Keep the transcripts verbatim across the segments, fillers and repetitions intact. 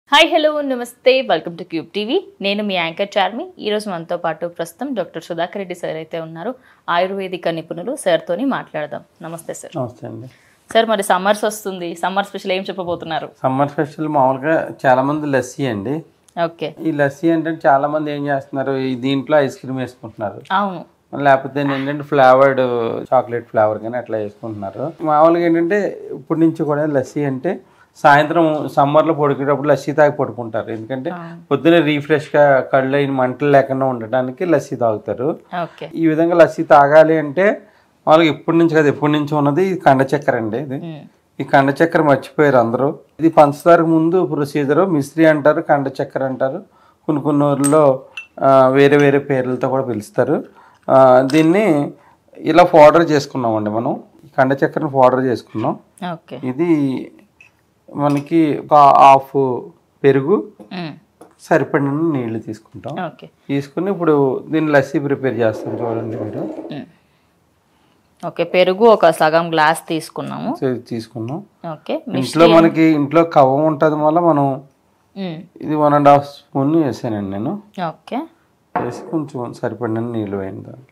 Hi hello నమస్తే welcome to Cube TV నేను మీ యాంకర్ చార్మి ఈరోజు మనతో పాటు ప్రస్తుతం డాక్టర్ సుధాకర్ రెడ్డి సార్ అయితే ఉన్నారు ఆయుర్వేదిక నిపుణులు సార్తోని మాట్లాడదాం నమస్తే సార్ నమస్తే అండి సార్ మరి సమ్మర్స్ వస్తుంది సమ్మర్ స్పెషల్ ఏం చెప్పబోతున్నారు సమ్మర్ స్పెషల్ మామూలుగా చాలా మంది లస్సీ అండి ఓకే ఈ లస్సీ అంటే చాలా మంది ఏం చేస్తున్నారు ఈ దీంట్లో ఐస్ క్రీమ్ వేసుకుంటున్నారు అవును లేకపోతే ఏంటంటే ఫ్లేవర్డ్ చాక్లెట్ ఫ్లేవర్ కానీ అట్లా వేసుకుంటున్నారు మామూలుగా ఏంటంటే ఇప్పటి నుంచి కూడా లస్సీ అంటే సాయంత్రం సమ్మర్లో పడుకునేటప్పుడు లస్సీ తాగి పడుకుంటారు ఎందుకంటే పొద్దున్నే రీఫ్రెష్గా కళ్ళు అయిన మంటలు లేకుండా ఉండడానికి లస్సీ తాగుతారు ఈ విధంగా లస్సీ తాగాలి అంటే మామూలుగా ఇప్పటి నుంచి కదా ఎప్పటి నుంచి ఉన్నది ఇది కండ చక్కెర అండి ఇది ఈ కండ చక్కెర మర్చిపోయారు అందరూ ఇది పంచదారకు ముందు ప్రొసీజరు మిశ్రీ అంటారు కండ చక్కెర అంటారు కొన్ని కొన్ని ఊర్లో వేరే వేరే పేర్లతో కూడా పిలుస్తారు దీన్ని ఇలా పౌడర్ చేసుకున్నామండి మనం కండ చక్కెరను పౌడర్ చేసుకున్నాం ఇది మనకి ఒక హాఫ్ పెరుగు సరిపడిన నీళ్లు తీసుకుంటాం తీసుకుని ఇప్పుడు దీన్ని లస్సీ ప్రిపేర్ చేస్తాం చూడండి మీరు ఓకే పెరుగు ఒక సగం గ్లాస్ తీసుకున్నాము తీసుకున్నాం ఓకే ఇంట్లో మనకి ఇంట్లో కవ్వం ఉంటుంది వల్ల మనం ఇది వన్ అండ్ హాఫ్ స్పూన్ వేసానండి నేను ఓకే వేసి కొంచెం సరిపడిన నీళ్ళు వేయండి దాంట్లో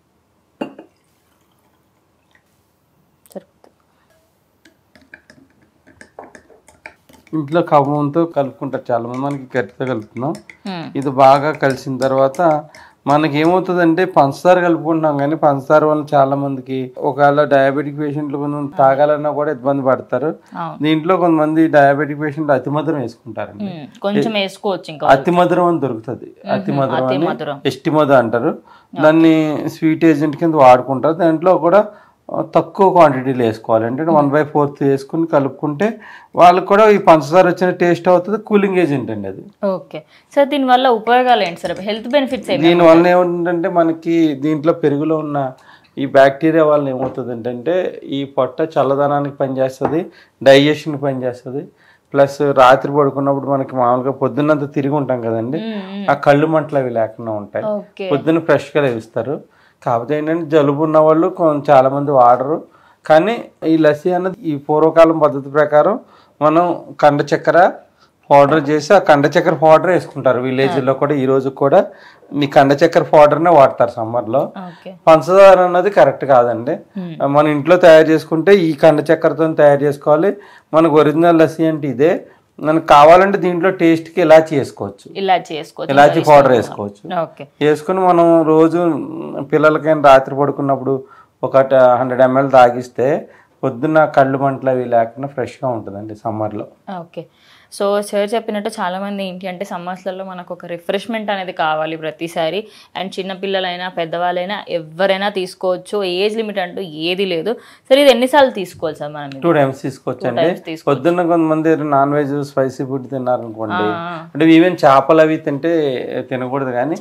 ఇంట్లో కవ్వంతో కలుపుకుంటారు చాలా మంది మనకి గట్టితో కలుపుతున్నాం ఇది బాగా కలిసిన తర్వాత మనకి ఏమవుతుందంటే పంచదార కలుపుకుంటున్నాం కానీ పంచదార వల్ల చాలా మందికి ఒకవేళ డయాబెటిక్ పేషెంట్లు కొంచెం తాగాలన్నా కూడా ఇబ్బంది పడతారు దీంట్లో కొంతమంది డయాబెటిక్ పేషెంట్లు అతి మధురం వేసుకుంటారండి కొంచెం వేసుకోవచ్చు అతి మధురం అని దొరుకుతుంది అతి మధురం అని ఎస్టి మధు అంటారు దాన్ని స్వీట్ ఏజెంట్ కింద వాడుకుంటారు దాంట్లో కూడా తక్కువ క్వాంటిటీలో వేసుకోవాలి అంటే వన్ బై ఫోర్త్ వేసుకుని కలుపుకుంటే వాళ్ళకి కూడా ఈ పంచదార వచ్చిన టేస్ట్ అవుతుంది కూలింగ్ ఏజెంట్ అండి అది ఓకే సార్ దీనివల్ల ఉపయోగాలు ఏంటి సార్ హెల్త్ బెనిఫిట్స్ దీనివల్ల ఏముందంటే మనకి దీంట్లో పెరుగులో ఉన్న ఈ బ్యాక్టీరియా వల్ల ఏమవుతుంది ఏంటంటే ఈ పొట్ట చల్లదనానికి పనిచేస్తుంది డైజెషన్కి పనిచేస్తుంది ప్లస్ రాత్రి పడుకున్నప్పుడు మనకి మామూలుగా పొద్దున్నంత తిరిగి ఉంటాం కదండి ఆ కళ్ళు మంటలు అవి లేకుండా ఉంటాయి పొద్దున్న ఫ్రెష్గా లేస్తారు కాకపోతే ఏంటంటే జలుబు ఉన్న వాళ్ళు చాలా మంది వాడరు కానీ ఈ లస్సీ అన్నది ఈ పూర్వకాలం పద్ధతి ప్రకారం మనం కండ చక్కెర పౌడర్ చేసి ఆ కండ చక్కెర పౌడర్ వేసుకుంటారు విలేజ్లో కూడా ఈ రోజు కూడా ఈ కండ చక్కెర పౌడర్నే వాడతారు సమ్మర్లో పంచదార అన్నది కరెక్ట్ కాదండి మన ఇంట్లో తయారు చేసుకుంటే ఈ కండ చక్కెరతో తయారు చేసుకోవాలి మనకు ఒరిజినల్ లస్సీ అంటే ఇదే మనకు కావాలంటే దీంట్లో టేస్ట్కి ఇలాచి వేసుకోవచ్చు ఇలాచి పౌడర్ వేసుకోవచ్చు వేసుకుని మనం రోజు పిల్లలకైనా రాత్రి పడుకున్నప్పుడు ఒక హండ్రెడ్ ఎంఎల్ తాగిస్తే పొద్దున్న కళ్ళు మంటలు అవి లేకుండా ఫ్రెష్గా ఉంటుందండి సమ్మర్లో ఓకే సో సార్ చెప్పినట్టు చాలామంది ఏంటి అంటే సమ్మర్స్లలో మనకు ఒక రిఫ్రెష్మెంట్ అనేది కావాలి ప్రతిసారి అండ్ చిన్నపిల్లలైనా పెద్దవాళ్ళైనా ఎవరైనా తీసుకోవచ్చు ఏజ్ లిమిట్ అంటూ ఏది లేదు సరే ఇది ఎన్నిసార్లు తీసుకోవాలి సార్ మనం టూ టైమ్స్ తీసుకోవచ్చు అండి పొద్దున్న కొంతమంది నాన్ వెజ్ స్పైసీ ఫుడ్ తిన్నారనుకోండి అంటే ఈవెన్ చేపలు అవి తింటే తినకూడదు కానీ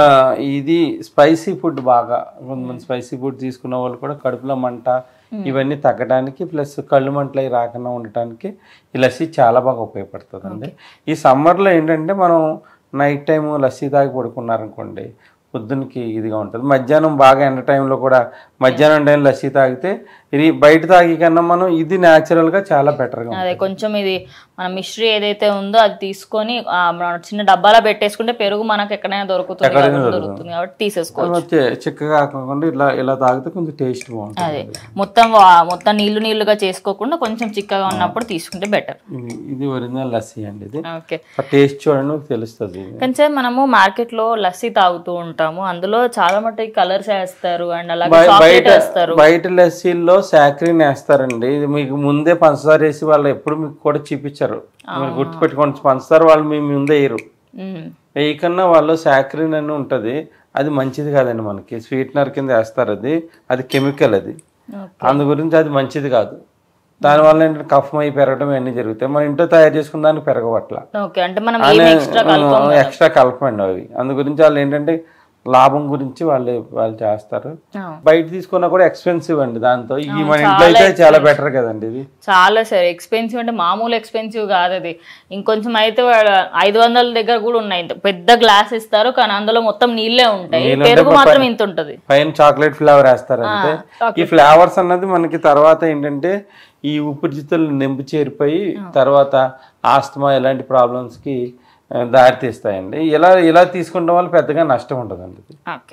ఇది స్పైసీ ఫుడ్ బాగా కొంతమంది స్పైసీ ఫుడ్ తీసుకున్న వాళ్ళు కూడా కడుపులో మంట ఇవన్నీ తగ్గడానికి ప్లస్ కళ్ళు మంటలు అవి రాకుండా ఉండటానికి ఈ లస్సీ చాలా బాగా ఉపయోగపడుతుంది అండి ఈ సమ్మర్లో ఏంటంటే మనం నైట్ టైం లస్సీ తాగి పడుకున్నారనుకోండి పొద్దున్నకి ఇదిగా ఉంటుంది మధ్యాహ్నం బాగా ఎండ టైంలో కూడా మధ్యాహ్నం టైం లస్సీ తాగితే ఇది బయట తాగి కన్నా మనం ఇది న్యాచురల్గా చాలా బెటర్గా అదే కొంచెం ఇది మన మిశ్రీ ఏదైతే ఉందో అది తీసుకొని చిన్న డబ్బాలో పెట్టేసుకుంటే పెరుగు మనకు ఎక్కడైనా దొరుకుతుంది దొరుకుతుంది కాబట్టి తీసేసుకోవచ్చు చిక్కగా కాకుండా ఇలా ఇలా తాగితే కొంచెం టేస్ట్ బాగుంటుంది అదే మొత్తం మొత్తం నీళ్లు నీళ్లుగా చేసుకోకుండా కొంచెం చిక్కగా ఉన్నప్పుడు తీసుకుంటే బెటర్ ఇది ఒరిజినల్ లస్సీ అండి ఇది ఓకే టేస్ట్ చూడండి తెలుస్తుంది కానీ సార్ మనము మార్కెట్ లో లస్సీ తాగుతూ ఉంటాము అందులో చాలా మటుకు కలర్స్ వేస్తారు అండ్ అలాగే చాక్లెట్ వేస్తారు బయట లస్సీల్లో సాక్రీన్ వేస్తారండి ఇది మీకు ముందే పంచదార వేసి వాళ్ళు ఎప్పుడు మీకు కూడా చూపించారు మీరు గుర్తుపెట్టుకోండి పంచదార వాళ్ళు మీ ముందే వేయరు వేయకన్నా వాళ్ళు సాక్రీన్ అని ఉంటుంది అది మంచిది కాదండి మనకి స్వీట్నర్ కింద వేస్తారు అది అది కెమికల్ అది అందు గురించి అది మంచిది కాదు దానివల్ల ఏంటంటే కఫం అయి పెరగడం ఇవన్నీ జరుగుతాయి మన ఇంట్లో తయారు చేసుకున్న దానికి పెరగవట్ల ఎక్స్ట్రా కలపండి అవి అందు గురించి వాళ్ళు ఏంటంటే లాభం గురించి వాళ్ళు వాళ్ళు చేస్తారు బయట తీసుకున్నా కూడా ఎక్స్పెన్సివ్ అండి దాంతో ఈ మన ఇంట్లో అయితే చాలా బెటర్ కదండి ఇది చాలా సార్ ఎక్స్పెన్సివ్ అంటే మామూలు ఎక్స్పెన్సివ్ కాదు అది ఇంకొంచెం అయితే ఐదు వందల దగ్గర కూడా ఉన్నాయి పెద్ద గ్లాస్ ఇస్తారు కానీ అందులో మొత్తం నీళ్ళే ఉంటాయి పెరుగు మాత్రం ఇంత ఉంటది పైన చాక్లెట్ ఫ్లేవర్ వేస్తారు అంటే ఈ ఫ్లేవర్స్ అన్నది మనకి తర్వాత ఏంటంటే ఈ ఊపిరితిత్తులు నింపు చేరిపోయి తర్వాత ఆస్తమా ఇలాంటి ప్రాబ్లమ్స్కి దారితీస్తాయండి. ఇలా ఇలా తీసుకుంటాం వల్ల పెద్దగా నష్టం ఉండదండి. ఓకే,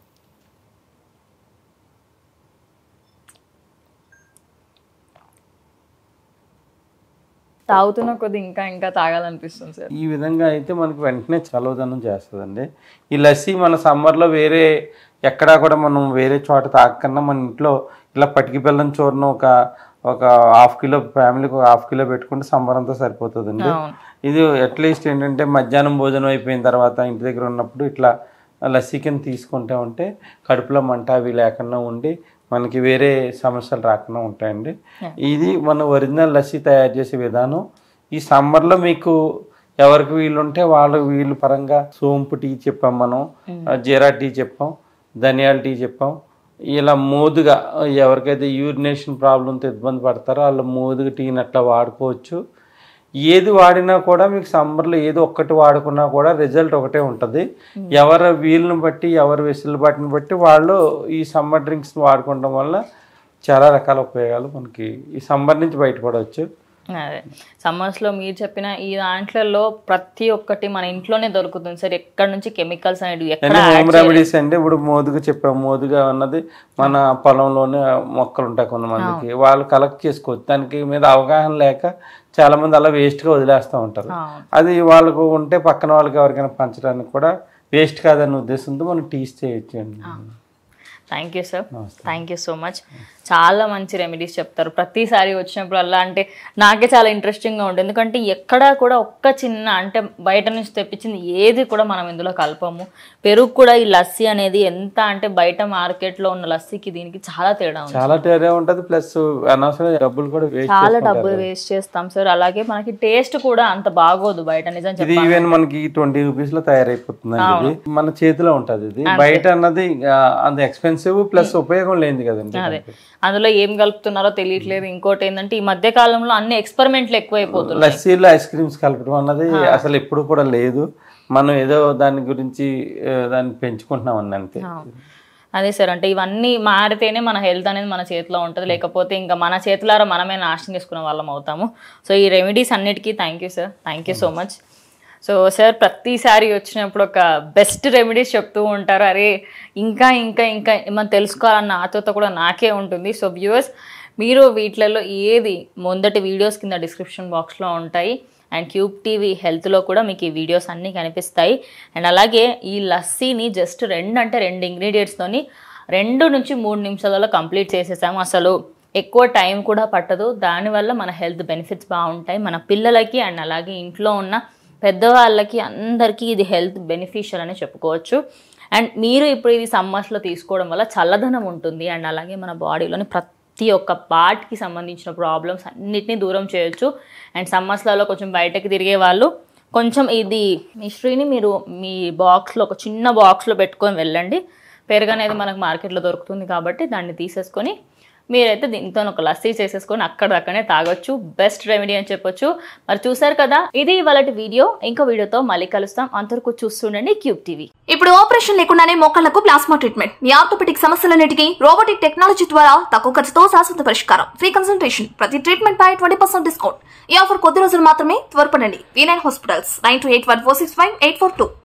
తాగుతున్న కొద్ది ఇంకా ఇంకా తాగాలనిపిస్తుంది సార్. ఈ విధంగా అయితే మనకు వెంటనే చలవదనం చేస్తుందండి. ఈ లస్సీ మన సమ్మర్లో వేరే ఎక్కడా కూడా మనం వేరే చోట తాగకుండా మన ఇంట్లో ఇలా పటికి బెల్లం చూర్ణం ఒక ఒక హాఫ్ కిలో ఫ్యామిలీకి ఒక హాఫ్ కిలో పెట్టుకుంటే సమ్మర్ అంతా సరిపోతుందండి. ఇది అట్లీస్ట్ ఏంటంటే మధ్యాహ్నం భోజనం అయిపోయిన తర్వాత ఇంటి దగ్గర ఉన్నప్పుడు ఇట్లా లస్సీ కింద తీసుకుంటా ఉంటే కడుపులో మంట అవి లేకుండా ఉండి మనకి వేరే సమస్యలు రాకుండా ఉంటాయండి. ఇది మన ఒరిజినల్ లస్సీ తయారు చేసే విధానం. ఈ సమ్మర్లో మీకు ఎవరికి వీలుంటే వాళ్ళు వీళ్ళు పరంగా సోంపు టీ చెప్పాం, మనం జీరా టీ చెప్పాం, ధనియాల టీ చెప్పాం. ఇలా మోదుగా ఎవరికైతే యూరినేషన్ ప్రాబ్లంతో ఇబ్బంది పడతారో వాళ్ళు మోదుగా టీని అట్లా వాడుకోవచ్చు. ఏది వాడినా కూడా మీకు సమ్మర్లో ఏదో ఒక్కటి వాడుకున్నా కూడా రిజల్ట్ ఒకటే ఉంటుంది. ఎవరి వీలుని బట్టి ఎవరి వెసులుబాటుని బట్టి వాళ్ళు ఈ సమ్మర్ డ్రింక్స్ వాడుకోవడం వల్ల చాలా రకాల ఉపయోగాలు మనకి ఈ సమ్మర్ నుంచి బయటపడవచ్చు. అదే సమ్మర్స్లో మీరు చెప్పిన ఈ దాంట్లలో ప్రతి ఒక్కటి మన ఇంట్లోనే దొరుకుతుంది సార్. ఎక్కడ నుంచి కెమికల్స్ అనేవి ఎక్కడ హోమ్ రెమెడీస్ అండి. ఇప్పుడు మోదుగా చెప్పాము, మోదుగా అన్నది మన పొలంలోనే మొక్కలు ఉంటాయి కొంతమందికి, వాళ్ళు కలెక్ట్ చేసుకోవచ్చు. దానికి మీద అవగాహన లేక చాలా మంది అలా వేస్ట్గా వదిలేస్తూ ఉంటారు. అది వాళ్ళకు ఉంటే పక్కన వాళ్ళకి ఎవరికైనా పంచడానికి కూడా వేస్ట్ కాదనే ఉద్దేశంతో మనం టీస్ చేయొచ్చు అండి. Thank you sir, thank you so much. చాలా మంచి రెమెడీస్ చెప్తారు ప్రతిసారి వచ్చినప్పుడు. అలా అంటే నాకే చాలా ఇంట్రెస్టింగ్గా ఉంటుంది, ఎందుకంటే ఎక్కడా కూడా ఒక్క చిన్న అంటే బయట నుంచి తెప్పించింది ఏది కూడా మనం ఇందులో కలపము. పెరుగు కూడా ఈ లస్సీ అనేది ఎంత అంటే బయట మార్కెట్లో ఉన్న లస్సీకి దీనికి చాలా తేడా ఉంది, చాలా తేడా ఉంటుంది. ప్లస్ అనవసరం డబ్బులు కూడా చాలా డబ్బులు వేస్ట్ చేస్తాం సార్. అలాగే మనకి టేస్ట్ కూడా అంత బాగోదు బయట. నిజం ఇది ఈవెన్ మనకి ట్వంటీ రూపీస్ లో తయారైపోతుంది, మన చేతిలో ఉంటుంది. ఇది బయట అన్నది అంత ఎక్స్పెన్సివ్ ప్లస్ ఉపయోగం లేనిది కదండి. అదే అందులో ఏం కలుపుతున్నారో తెలియట్లేదు. ఇంకోటి ఏంటంటే ఈ మధ్య కాలంలో అన్ని ఎక్స్పెరిమెంట్లు ఎక్కువైపోతున్నాయి. లస్సీలో ఐస్ క్రీమ్స్ కలపడం అన్నది అసలు ఎప్పుడు కూడా లేదు. మనం ఏదో దాని గురించి దాన్ని పెంచుకుంటున్నాం అన్న అంతే. అదే సార్, అంటే ఇవన్నీ మారితేనే మన హెల్త్ అనేది మన చేతిలో ఉంటుంది, లేకపోతే ఇంకా మన చేతులారా మనమే నాశనం చేసుకునే వాళ్ళం అవుతాము. సో ఈ రెమెడీస్ అన్నిటికీ thank you sir, thank you so much. So sir ప్రతిసారి వచ్చినప్పుడు ఒక బెస్ట్ రెమెడీస్ చెప్తూ ఉంటారు. అరే ఇంకా ఇంకా ఇంకా మనం తెలుసుకోవాలన్న ఆతృత కూడా నాకే ఉంటుంది. సో వ్యూవర్స్, మీరు వీటిలలో ఏది మొదటి వీడియోస్ కింద డిస్క్రిప్షన్ బాక్స్లో ఉంటాయి, అండ్ క్యూబ్ టీవీ హెల్త్లో కూడా మీకు ఈ వీడియోస్ అన్నీ కనిపిస్తాయి. అండ్ అలాగే ఈ లస్సీని జస్ట్ రెండు అంటే రెండు ఇంగ్రీడియంట్స్తోని రెండు నుంచి మూడు నిమిషాలలో కంప్లీట్ చేసేసాము. అసలు ఎక్కువ టైం కూడా పట్టదు. దానివల్ల మన హెల్త్ బెనిఫిట్స్ బాగుంటాయి మన పిల్లలకి, అండ్ అలాగే ఇంట్లో ఉన్న పెద్దవాళ్ళకి అందరికీ ఇది హెల్త్ బెనిఫిషియల్ అని చెప్పుకోవచ్చు. అండ్ మీరు ఇప్పుడు ఇది సమ్మర్స్లో తీసుకోవడం వల్ల చల్లదనం ఉంటుంది, అండ్ అలాగే మన బాడీలోని ప్రతి ఒక్క పార్ట్కి సంబంధించిన ప్రాబ్లమ్స్ అన్నిటినీ దూరం చేయొచ్చు. అండ్ సమ్మర్స్లలో కొంచెం బయటకు తిరిగే వాళ్ళు కొంచెం ఇది మిశ్రీని మీరు మీ బాక్స్లో ఒక చిన్న బాక్స్లో పెట్టుకొని వెళ్ళండి. పెరుగు అనేది మనకు మార్కెట్లో దొరుకుతుంది కాబట్టి దాన్ని తీసేసుకొని మీరైతే దీంతో ఒక లస్సీ చేసేసుకొని అక్కడక్కడనే తాగొచ్చు. బెస్ట్ రెమెడీ అని చెప్పొచ్చు. మరి చూసారు కదా, ఇది ఇవాళటి వీడియో. ఇంకో వీడియోతో మళ్ళీ కలుస్తాం. అంతవరకు చూస్తుండండి క్యూబ్ టీవీ. ఇప్పుడు ఆపరేషన్ లేకుండానే మోకాళ్లకు ప్లాస్మా ట్రీట్మెంట్, మీ ఆర్థోపెడిక్ సమస్యలన్నిటికీ రోబోటిక్ టెక్నాలజీ ద్వారా తక్కువ ఖర్చుతో శాశ్వత పరిష్కారం, ఫ్రీ కన్సల్టేషన్, ప్రతి ట్రీట్మెంట్ పై ట్వంటీ పర్సెంట్ డిస్కౌంట్. ఈ ఆఫర్ కొద్ది రోజులు మాత్రమే, త్వరపడండి. V nine hospitals, nine two eight one four six five eight four two.